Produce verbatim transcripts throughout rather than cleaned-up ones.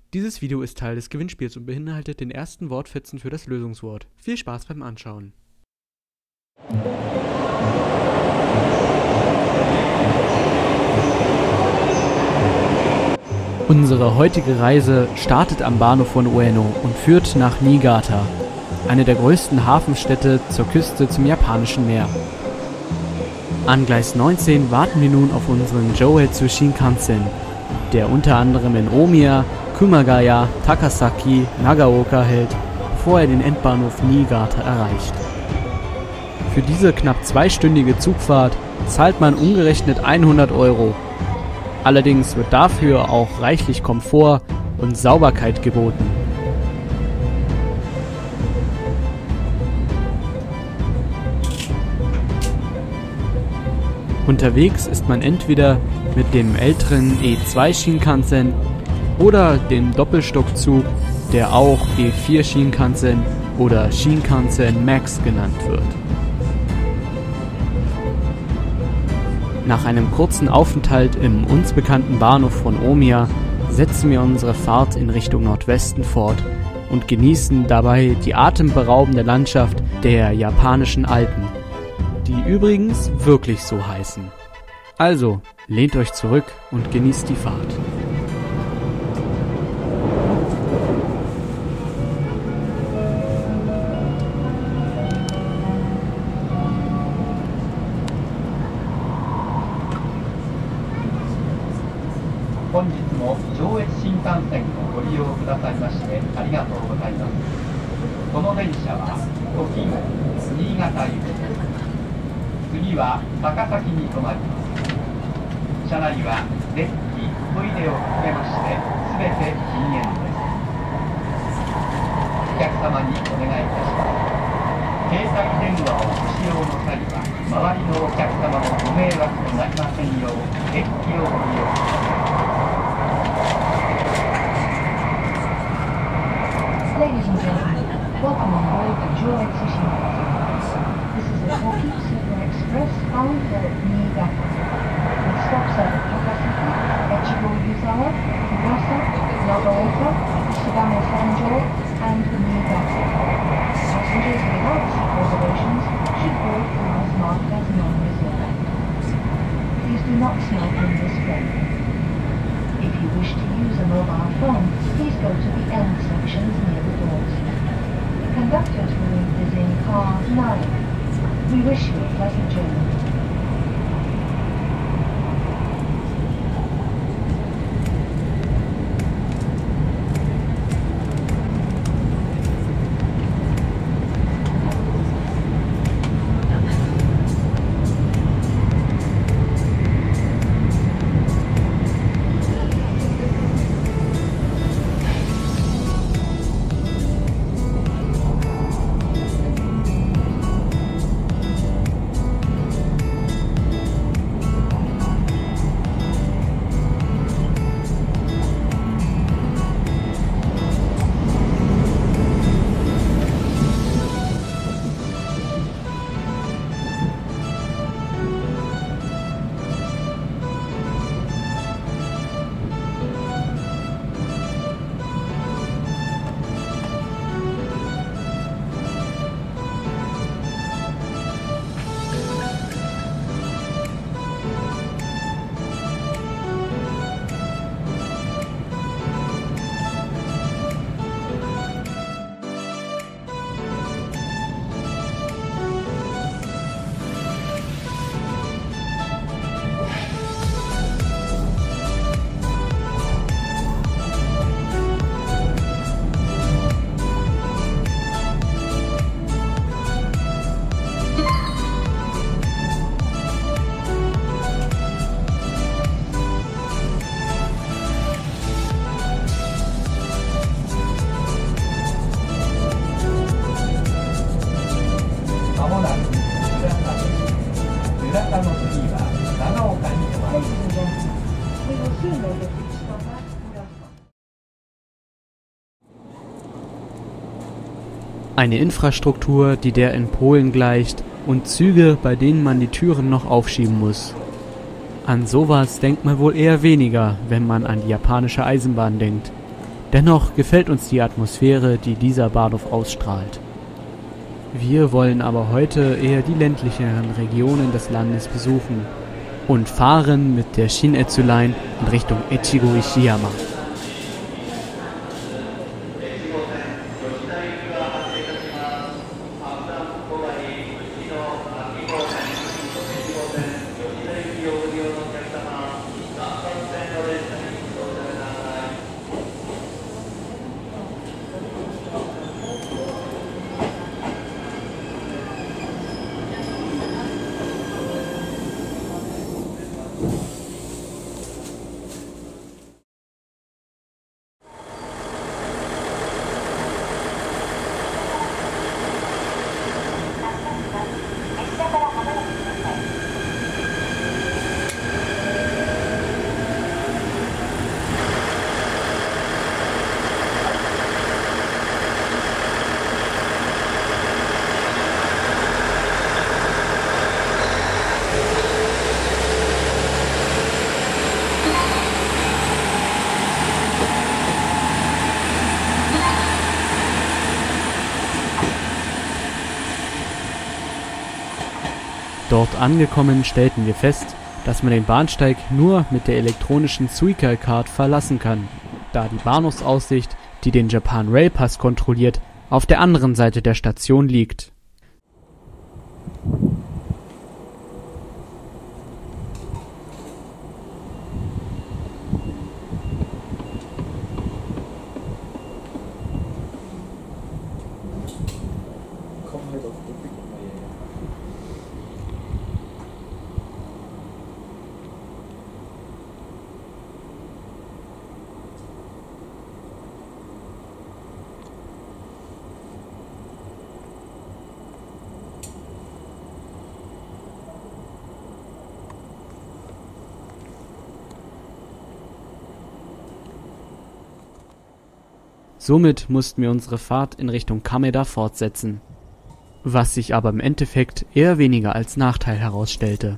Dieses Video ist Teil des Gewinnspiels und beinhaltet den ersten Wortfetzen für das Lösungswort. Viel Spaß beim Anschauen. Unsere heutige Reise startet am Bahnhof von Ueno und führt nach Niigata, eine der größten Hafenstädte zur Küste zum Japanischen Meer. An Gleis neunzehn warten wir nun auf unseren Joetsu Shinkansen, der unter anderem in Omiya, Kumagaya, Takasaki, Nagaoka hält, bevor er den Endbahnhof Niigata erreicht. Für diese knapp zweistündige Zugfahrt zahlt man umgerechnet hundert Euro. Allerdings wird dafür auch reichlich Komfort und Sauberkeit geboten. Unterwegs ist man entweder mit dem älteren E zwei Shinkansen oder dem Doppelstockzug, der auch E vier Shinkansen oder Shinkansen Max genannt wird. Nach einem kurzen Aufenthalt im uns bekannten Bahnhof von Omiya setzen wir unsere Fahrt in Richtung Nordwesten fort und genießen dabei die atemberaubende Landschaft der japanischen Alpen, die übrigens wirklich so heißen. Also, lehnt euch zurück und genießt die Fahrt. 本日も上越新幹線をご利用くださいましてありがとうございます。この電車はときご新潟行きです。次は高崎に停まります。車内はデッキ、トイレを含めましてすべて禁煙です。お客様にお願いいたします。携帯電話をご使用の際は周りのお客様のご迷惑となりませんようデッキをご利用ください。 Ladies and gentlemen, welcome on board the Joetsu Shinkansen. This is a Toki Super Express bound for Niigata, with stops at Takasaki, Echigo-Yuzawa, Kuwasa, Nagaoka, Sagamo Sanjo, and Niigata. Passengers without seat reservations should board cars marked as non-reserved. Please do not smoke in this train. If you wish to use a mobile phone, please go to the end sections near the doors. The conductor's room is in car nine. We wish you a pleasant journey. Eine Infrastruktur, die der in Polen gleicht, und Züge, bei denen man die Türen noch aufschieben muss. An sowas denkt man wohl eher weniger, wenn man an die japanische Eisenbahn denkt. Dennoch gefällt uns die Atmosphäre, die dieser Bahnhof ausstrahlt. Wir wollen aber heute eher die ländlicheren Regionen des Landes besuchen und fahren mit der Shin-Etsu Line in Richtung Echigo-Ishiyama. Dort angekommen stellten wir fest, dass man den Bahnsteig nur mit der elektronischen Suica-Card verlassen kann, da die Bahnhofsaussicht, die den Japan Rail Pass kontrolliert, auf der anderen Seite der Station liegt. Somit mussten wir unsere Fahrt in Richtung Kameda fortsetzen, was sich aber im Endeffekt eher weniger als Nachteil herausstellte.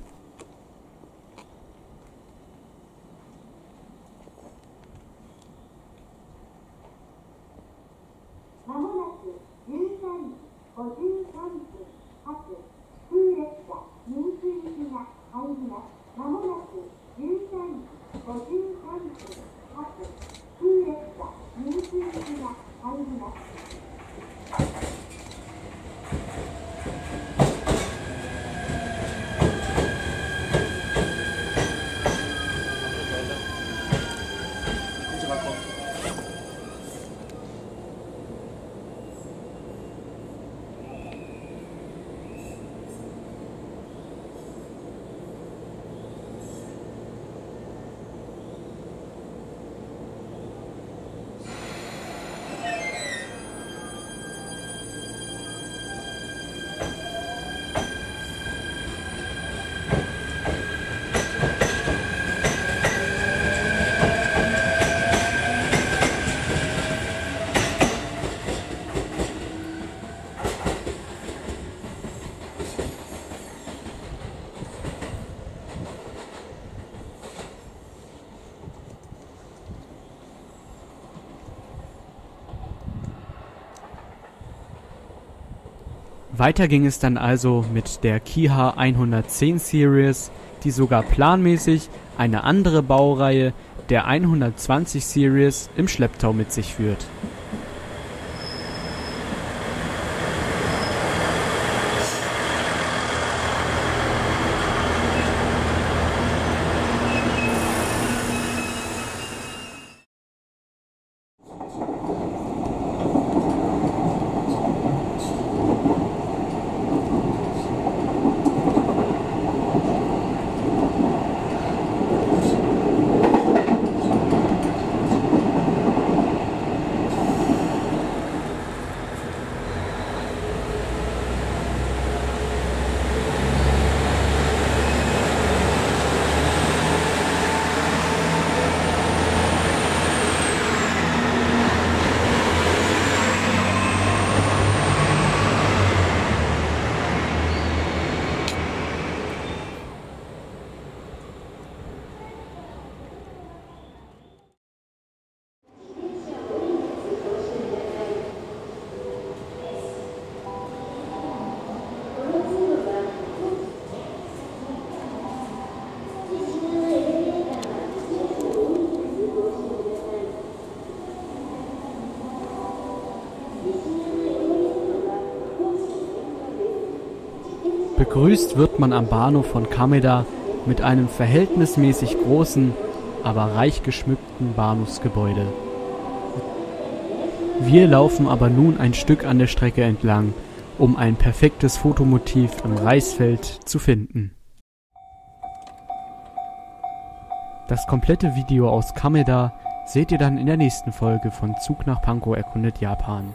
Weiter ging es dann also mit der Kiha hundertzehn Series, die sogar planmäßig eine andere Baureihe der hundertzwanzig Series im Schlepptau mit sich führt. Begrüßt wird man am Bahnhof von Kameda mit einem verhältnismäßig großen, aber reich geschmückten Bahnhofsgebäude. Wir laufen aber nun ein Stück an der Strecke entlang, um ein perfektes Fotomotiv im Reisfeld zu finden. Das komplette Video aus Kameda seht ihr dann in der nächsten Folge von Zug nach Pankow erkundet Japan.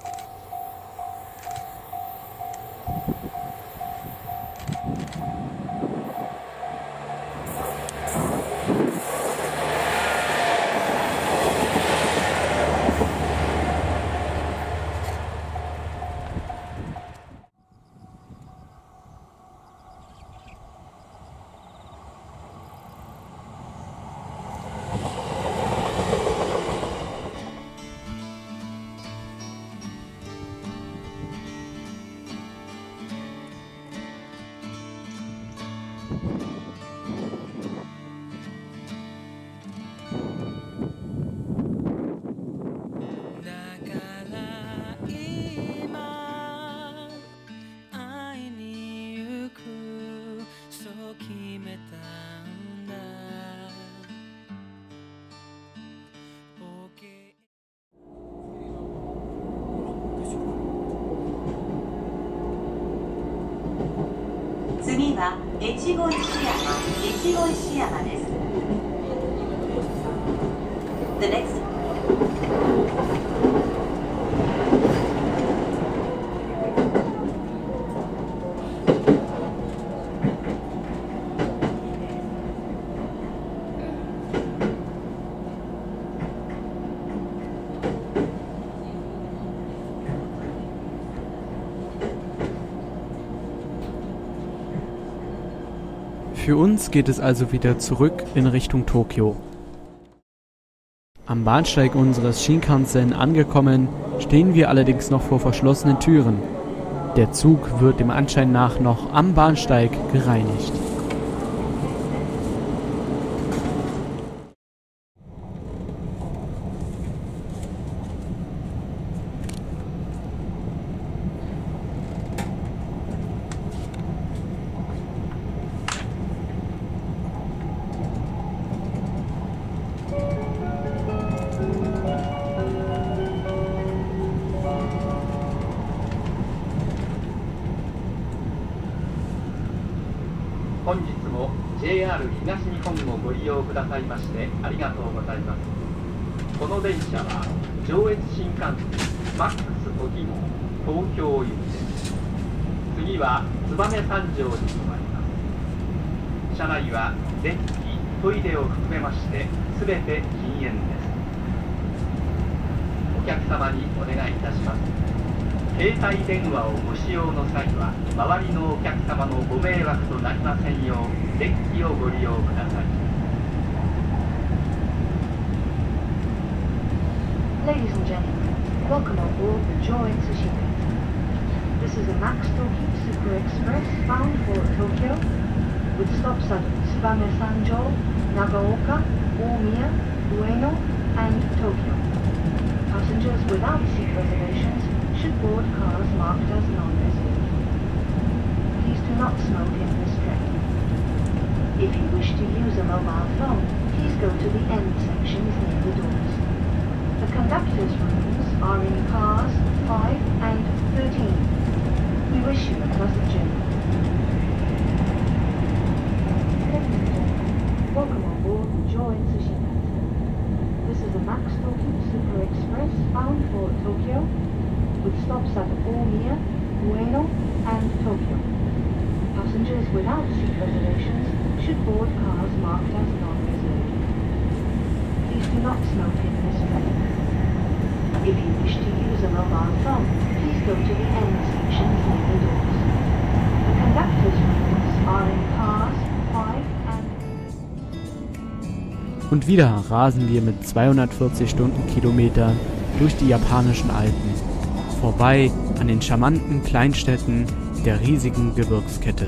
次は越後石山、越後石山です。The next Für uns geht es also wieder zurück in Richtung Tokio. Am Bahnsteig unseres Shinkansen angekommen, stehen wir allerdings noch vor verschlossenen Türen. Der Zug wird dem Anschein nach noch am Bahnsteig gereinigt. 本日も ジェイアール 東日本をご利用くださいましてありがとうございます。この電車は上越新幹線マックスとき号東京行きです。次は燕三条に停まります。車内は電気、トイレを含めましてすべて禁煙です。お客様にお願いいたします。携帯電話をご使用の際は周りのお客様のご迷惑となりませんよう電気をご利用ください。 Ladies and gentlemen, welcome on board the Joetsu Shinkansen. This is a Max Toki Super Express bound for Tokyo, with stops at Tsubame Sanjo, Nagaoka, Omiya, Ueno, and Tokyo. Passengers without seat reservations should board cars marked as non-reserved. Please do not smoke in this train. If you wish to use a mobile phone, please go to the end sections near the doors. The conductor's rooms are in cars five and thirteen. We wish you a pleasant journey. Welcome on board the Joetsu Shinkansen. This is a Max Toki Super Express bound for Tokyo, with stops at Omiya, Ueno, and Tokyo. Passengers without seat reservations should board cars marked as non-reserved. Please do not smoke in this train. If you wish to use a mobile phone, please go to the end sections near the doors. The conductor's rooms are in cars five and... Und wieder rasen wir mit zweihundertvierzig Stundenkilometern durch die japanischen Alpen, vorbei an den charmanten Kleinstädten der riesigen Gebirgskette.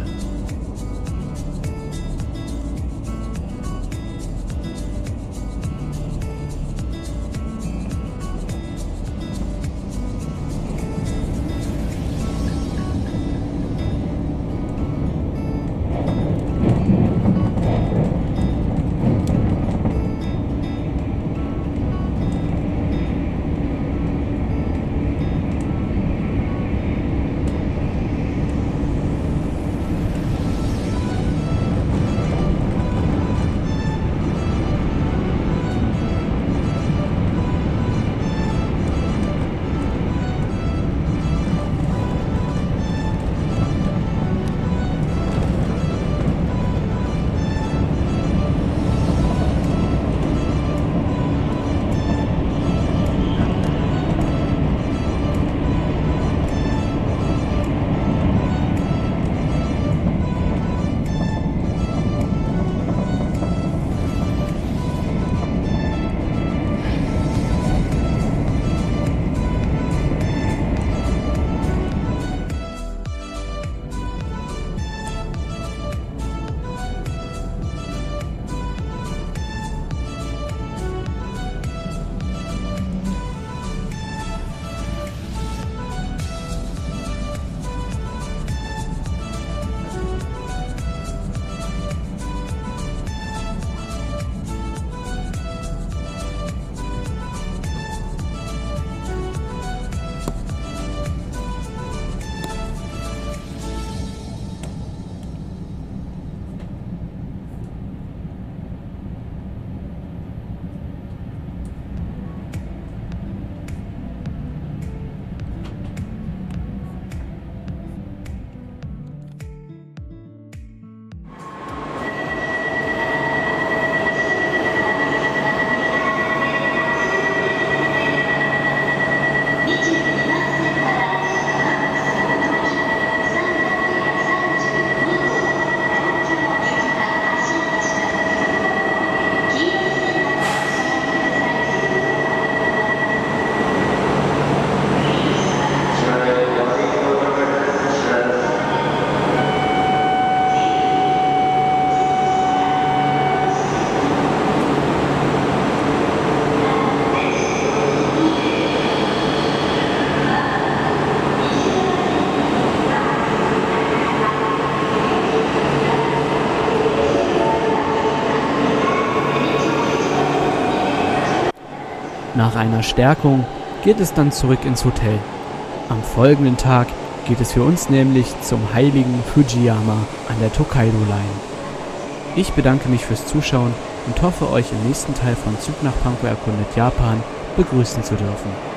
Nach einer Stärkung geht es dann zurück ins Hotel. Am folgenden Tag geht es für uns nämlich zum heiligen Fujiyama an der Tokaido Line. Ich bedanke mich fürs Zuschauen und hoffe, euch im nächsten Teil von Zug nach Pankow erkundet Japan begrüßen zu dürfen.